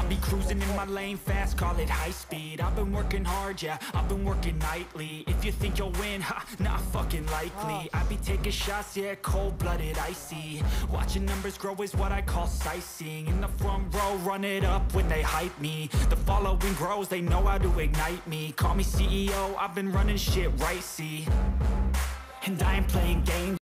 be cruising in my lane fast, call it high speed. I've been working hard, yeah, I've been working nightly. If you think you'll win, ha, not fucking likely. I be taking shots, yeah, cold-blooded, icy. Watching numbers grow is what I call sightseeing. In the front row, run it up when they hype me. The following grows, they know how to ignite me. Call me CEO, I've been running shit right, see. And I ain't playing games.